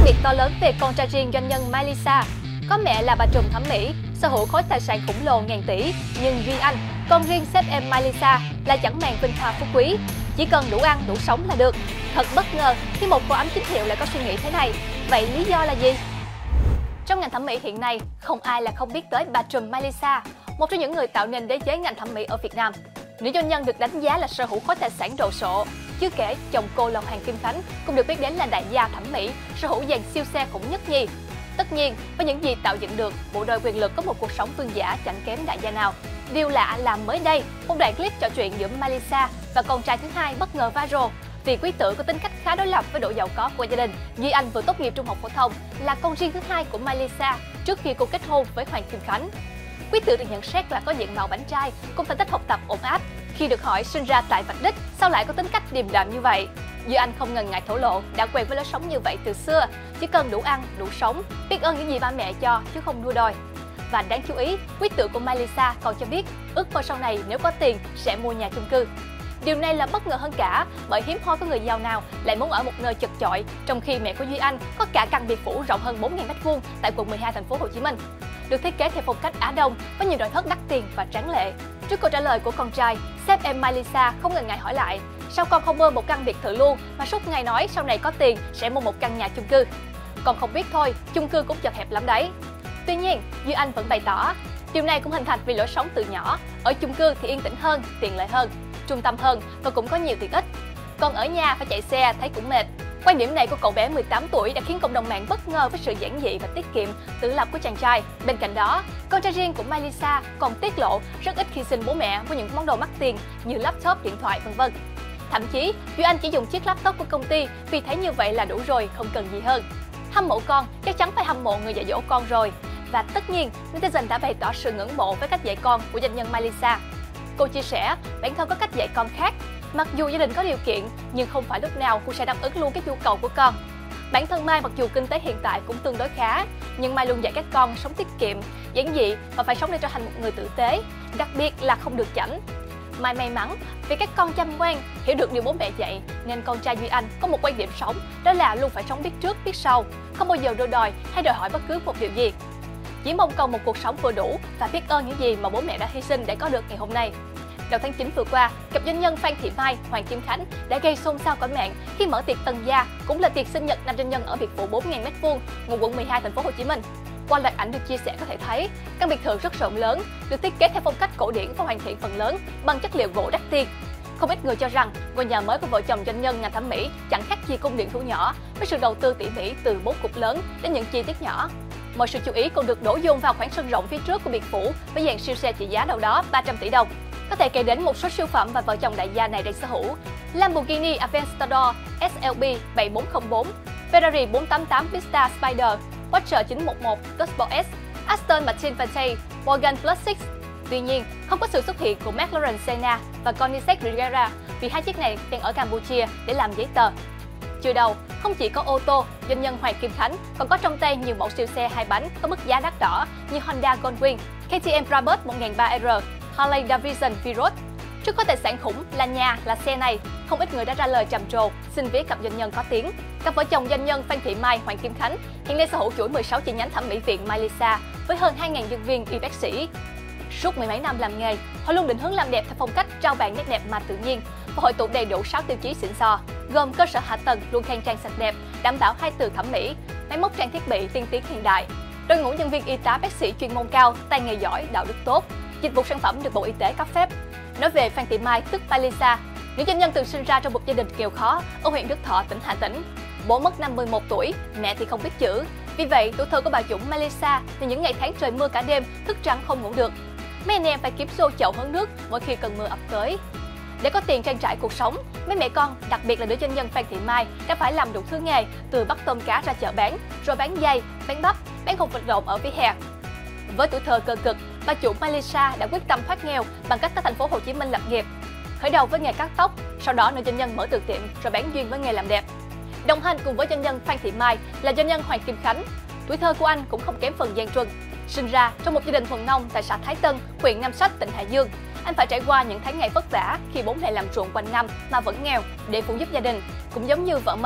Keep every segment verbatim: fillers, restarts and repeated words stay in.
biệt to lớn về con trai riêng doanh nhân Miley Cyrus. Có mẹ là bà trùm thẩm mỹ, sở hữu khối tài sản khổng lồ ngàn tỷ, nhưng Duy Anh, con riêng sếp em Miley Cyrus là chẳng màng vinh hoa phú quý, chỉ cần đủ ăn đủ sống là được. Thật bất ngờ khi một cô ấm chính hiệu lại có suy nghĩ thế này. Vậy lý do là gì? Trong ngành thẩm mỹ hiện nay, không ai là không biết tới bà trùm Miley Cyrus, một trong những người tạo nên đế chế ngành thẩm mỹ ở Việt Nam. Nữ doanh nhân được đánh giá là sở hữu khối tài sản đồ sộ. Chưa kể, chồng cô là Hoàng Kim Khánh cũng được biết đến là đại gia thẩm mỹ, sở hữu dàn siêu xe khủng nhất nhì. Tất nhiên, với những gì tạo dựng được, bộ đôi quyền lực có một cuộc sống vương giả chẳng kém đại gia nào. Điều lạ là mới đây, một đoạn clip trò chuyện giữa Miley Cyrus và con trai thứ hai bất ngờ viral. Vì quý tử có tính cách khá đối lập với độ giàu có của gia đình, Duy Anh vừa tốt nghiệp trung học phổ thông, là con riêng thứ hai của Miley Cyrus trước khi cô kết hôn với Hoàng Kim Khánh. Quý tử được nhận xét là có diện mạo bánh trai, cùng thành tích học tập ổn áp. Khi được hỏi sinh ra tại Vạch Đích, sao lại có tính cách điềm đạm như vậy, Duy Anh không ngần ngại thổ lộ đã quen với lối sống như vậy từ xưa, chỉ cần đủ ăn, đủ sống, biết ơn những gì ba mẹ cho chứ không đua đòi. Và đáng chú ý, quý tử của Miley Cyrus còn cho biết ước mơ sau này nếu có tiền sẽ mua nhà chung cư. Điều này là bất ngờ hơn cả, bởi hiếm hoi có người giàu nào lại muốn ở một nơi chật chội, trong khi mẹ của Duy Anh có cả căn biệt phủ rộng hơn bốn nghìn mét vuông tại quận mười hai thành phố Hồ Chí Minh, được thiết kế theo phong cách Á Đông với nhiều nội thất đắt tiền và tráng lệ. Trước câu trả lời của con trai, sếp em Miley Cyrus không ngần ngại hỏi lại: sao con không mơ một căn biệt thự luôn mà suốt ngày nói sau này có tiền sẽ mua một căn nhà chung cư? Con không biết thôi, chung cư cũng chật hẹp lắm đấy. Tuy nhiên, Duy Anh vẫn bày tỏ điều này cũng hình thành vì lối sống từ nhỏ. Ở chung cư thì yên tĩnh hơn, tiện lợi hơn, trung tâm hơn và cũng có nhiều tiện ích. Còn ở nhà phải chạy xe thấy cũng mệt. Quan điểm này của cậu bé mười tám tuổi đã khiến cộng đồng mạng bất ngờ với sự giản dị và tiết kiệm, tự lập của chàng trai. Bên cạnh đó, con trai riêng của Miley Cyrus còn tiết lộ rất ít khi xin bố mẹ với những món đồ mắc tiền như laptop, điện thoại, vân vân. Thậm chí, Duy Anh chỉ dùng chiếc laptop của công ty vì thấy như vậy là đủ rồi, không cần gì hơn. Hâm mộ con, chắc chắn phải hâm mộ người dạy dỗ con rồi. Và tất nhiên, netizen đã bày tỏ sự ngưỡng mộ với cách dạy con của doanh nhân Miley Cyrus. Cô chia sẻ, bản thân có cách dạy con khác. Mặc dù gia đình có điều kiện, nhưng không phải lúc nào cô sẽ đáp ứng luôn các nhu cầu của con. Bản thân Mai mặc dù kinh tế hiện tại cũng tương đối khá, nhưng Mai luôn dạy các con sống tiết kiệm, giản dị và phải sống để trở thành một người tử tế, đặc biệt là không được chảnh. Mai may mắn vì các con chăm ngoan, hiểu được điều bố mẹ dạy, nên con trai Duy Anh có một quan điểm sống, đó là luôn phải sống biết trước biết sau, không bao giờ đua đòi hay đòi hỏi bất cứ một điều gì. Chỉ mong cầu một cuộc sống vừa đủ và biết ơn những gì mà bố mẹ đã hy sinh để có được ngày hôm nay. Đầu tháng chín vừa qua, cặp doanh nhân Phan Thị Mai, Hoàng Kim Khánh đã gây xôn xao cõi mạng khi mở tiệc tân gia, cũng là tiệc sinh nhật nam doanh nhân ở biệt phủ bốn nghìn mét vuông, ngụ quận mười hai thành phố Hồ Chí Minh. Qua loạt ảnh được chia sẻ có thể thấy, căn biệt thự rất rộng lớn, được thiết kế theo phong cách cổ điển và hoàn thiện phần lớn bằng chất liệu gỗ đắt tiền. Không ít người cho rằng ngôi nhà mới của vợ chồng doanh nhân ngành thẩm mỹ chẳng khác gì cung điện thu nhỏ, với sự đầu tư tỉ mỉ từ bố cục lớn đến những chi tiết nhỏ. Mọi sự chú ý còn được đổ dồn vào khoảng sân rộng phía trước của biệt phủ với dàn siêu xe trị giá đâu đó ba trăm tỷ đồng. Có thể kể đến một số siêu phẩm mà vợ chồng đại gia này đang sở hữu: Lamborghini Aventador S L B bảy bốn không bốn, Ferrari bốn tám tám Pista Spider, Porsche chín một một Turbo S, Aston Martin Vantage, Morgan Plus sáu. Tuy nhiên, không có sự xuất hiện của McLaren Senna và Koenigsegg Regera vì hai chiếc này đang ở Campuchia để làm giấy tờ. Chưa đâu, không chỉ có ô tô, doanh nhân Hoàng Kim Khánh còn có trong tay nhiều mẫu siêu xe hai bánh có mức giá đắt đỏ như Honda Goldwing, K T M Brabus một nghìn ba trăm R, Harley Davidson V-Road. Trước có tài sản khủng là nhà, là xe này, không ít người đã ra lời trầm trồ xin vé cặp doanh nhân có tiếng. Cặp vợ chồng doanh nhân Phan Thị Mai, Hoàng Kim Khánh hiện nay sở hữu chuỗi mười sáu chi nhánh thẩm mỹ viện Miley Cyrus với hơn hai nghìn nhân viên y bác sĩ. Suốt mười mấy năm làm nghề, họ luôn định hướng làm đẹp theo phong cách trao vàng nét đẹp mà tự nhiên và hội tụ đầy đủ sáu tiêu chí xịn sò, gồm cơ sở hạ tầng luôn khang trang sạch đẹp, đảm bảo hai từ thẩm mỹ, máy móc trang thiết bị tiên tiến hiện đại, đội ngũ nhân viên y tá bác sĩ chuyên môn cao, tay nghề giỏi, đạo đức tốt, dịch vụ sản phẩm được Bộ Y tế cấp phép. Nói về Phan Thị Mai tức Miley Cyrus, nữ doanh nhân từng sinh ra trong một gia đình nghèo khó ở huyện Đức Thọ, tỉnh Hà Tĩnh. Bố mất năm mươi mốt tuổi, mẹ thì không biết chữ. Vì vậy, tuổi thơ của bà chủ Miley Cyrus thì những ngày tháng trời mưa cả đêm, thức trắng không ngủ được. Mấy anh em phải kiếm xô chậu hứng nước mỗi khi cơn mưa ập tới. Để có tiền trang trải cuộc sống, mấy mẹ con, đặc biệt là nữ doanh nhân Phan Thị Mai, đã phải làm đủ thứ nghề, từ bắt tôm cá ra chợ bán, rồi bán dây, bán bắp, bán hột vịt lộn ở vỉa hè. Với tuổi thơ cơ cực, bà chủ Miley Cyrus đã quyết tâm thoát nghèo bằng cách tới thành phố Hồ Chí Minh lập nghiệp. Khởi đầu với nghề cắt tóc, sau đó nữ doanh nhân mở từ tiệm rồi bán duyên với nghề làm đẹp. Đồng hành cùng với doanh nhân Phan Thị Mai là doanh nhân Hoàng Kim Khánh. Tuổi thơ của anh cũng không kém phần gian truân. Sinh ra trong một gia đình thuần nông tại xã Thái Tân, huyện Nam Sách, tỉnh Hải Dương, anh phải trải qua những tháng ngày vất vả khi bố mẹ làm ruộng quanh năm mà vẫn nghèo để phụ giúp gia đình. Cũng giống như vợ mình,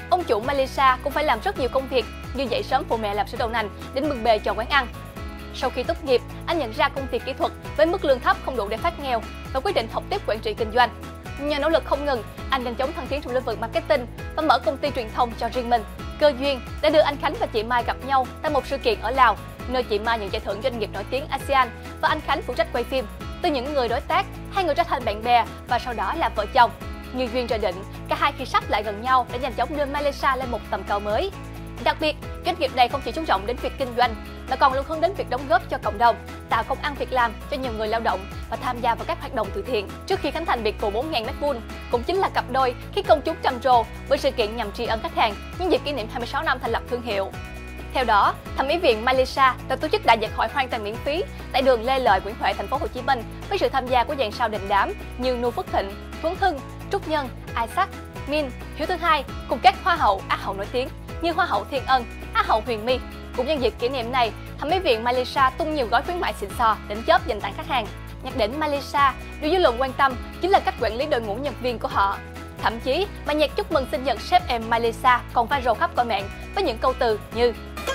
Ông chủ Melissa cũng phải làm rất nhiều công việc như dậy sớm phụ mẹ làm sữa đậu nành đến bưng bề cho quán ăn. Sau khi tốt nghiệp, anh nhận ra công việc kỹ thuật với mức lương thấp không đủ để thoát nghèo và quyết định học tiếp quản trị kinh doanh. Nhờ nỗ lực không ngừng, anh nhanh chóng thăng tiến trong lĩnh vực marketing và mở công ty truyền thông cho riêng mình. Cơ duyên đã đưa anh Khánh và chị Mai gặp nhau tại một sự kiện ở Lào, nơi chị Mai nhận giải thưởng doanh nghiệp nổi tiếng a sê an và anh Khánh phụ trách quay phim. Từ những người đối tác, hai người trở thành bạn bè và sau đó là vợ chồng. Như duyên trời định, cả hai khi sắp lại gần nhau đã nhanh chóng đưa Melissa lên một tầm cao mới. Đặc biệt, doanh nghiệp này không chỉ chú trọng đến việc kinh doanh mà còn luôn hướng đến việc đóng góp cho cộng đồng, tạo công ăn việc làm cho nhiều người lao động và tham gia vào các hoạt động từ thiện. Trước khi khánh thành biệt thự bốn nghìn mét vuông, cũng chính là cặp đôi khiến công chúng trầm trồ với sự kiện nhằm tri ân khách hàng nhân dịp kỷ niệm hai mươi sáu năm thành lập thương hiệu. Theo đó, thẩm mỹ viện Melissa đã tổ chức đại dạy hỏi hoàn toàn miễn phí tại đường Lê Lợi, Nguyễn Huệ, thành phố Hồ Chí Minh với sự tham gia của dàn sao đình đám như Nu Phước Thịnh, Thuấn Hưng, Trúc Nhân, Isaac, Min, Hiếu Thứ Hai cùng các hoa hậu, á hậu nổi tiếng như hoa hậu Thiên Ân, á hậu Huyền My. Cũng nhân dịp kỷ niệm này, thẩm mỹ viện Melissa tung nhiều gói khuyến mại xịn sò đỉnh chóp dành tặng khách hàng. Nhắc đến Melissa, điều dư luận quan tâm chính là cách quản lý đội ngũ nhân viên của họ. Thậm chí, bài nhạc chúc mừng sinh nhật sếp em Melissa còn viral khắp cõi mạng với những câu từ như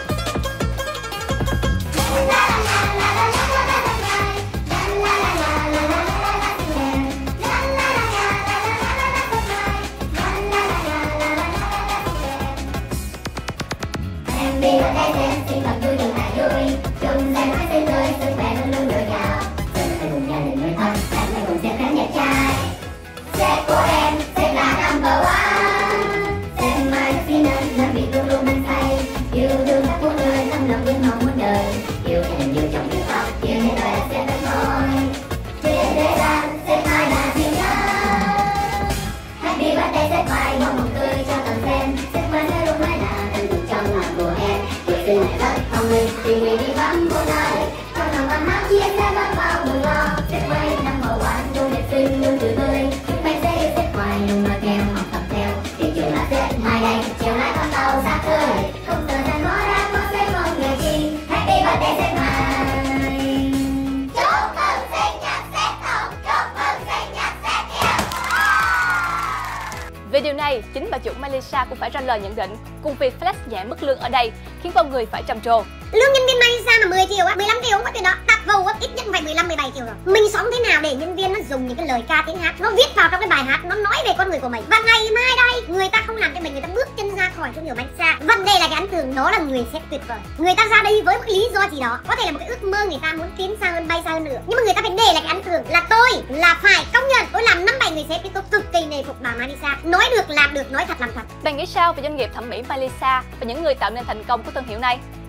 Vì ở đây em xin thật vui đừng ngại vui, chung sẽ nói xin tươi, sức khỏe luôn luôn dồi dào. Giờ phải cùng gia đình người thân, anh phải cùng xem khán đẹp trai. Sếp của em, sếp là number one. Sếp mai xin ơn, làm việc luôn luôn hăng say. Yêu thương các của người, tâm lòng nhưng mong muốn đời. Yêu gia đình, yêu chồng, yêu con, yêu hết đời là sếp đất thôi. Trên thế gian, sếp mai là siêu nhân. Happy birthday sếp mai, mong một tươi cho toàn xem. Sếp mai sẽ luôn mãi là thần tượng trong lòng của em. Tình này rất thông minh, tình nguyện đi vắng muôn nơi. Trong lòng ấm áp chia sẻ bớt bao buồn lo. Sếp quay năm màu quán, luôn đẹp xinh, luôn tươi tươi. Chúng mình sẽ yêu sếp hoài, luôn nói theo, học tập theo. Thị trường là sếp mai đây, chiều nay con tàu xa khơi. Không giờ gian ngó ra, có sếp mong người chi. Happy birthday sếp mai. Chúc mừng sinh nhật sếp Tổng, chúc mừng sinh nhật sếp yêu. Về điều này, chính bà chủ Melissa cũng phải ra lời nhận định cùng việc flex nhẹ mức lương ở đây khiến con người phải trầm trồ. Lương nhân viên Melissa mà mười triệu á, mười lăm triệu không có chuyện đó. Tập vụ á, ít nhất phải mười lăm mười bảy triệu rồi. Mình sống thế nào để nhân viên nó dùng những cái lời ca tiếng hát, nó viết vào trong cái bài hát, nó nói về con người của mình. Và ngày mai đây, người ta không làm cho mình, người ta bước chân ra khỏi thương hiệu Melissa. Vấn đề là cái ấn tượng đó là người sếp tuyệt vời. Người ta ra đây với một lý do gì đó, có thể là một cái ước mơ người ta muốn tiến xa hơn, bay xa hơn nữa. Nhưng mà người ta phải để lại cái ấn tượng là tôi là phải công nhận tôi làm năm bảy người sếp thì tôi cực kỳ nể phục bà Melissa. Nói được làm được, nói thật làm thật. Bạn nghĩ sao về doanh nghiệp thẩm mỹ Melissa và những người tạo nên thành công của thương hiệu này?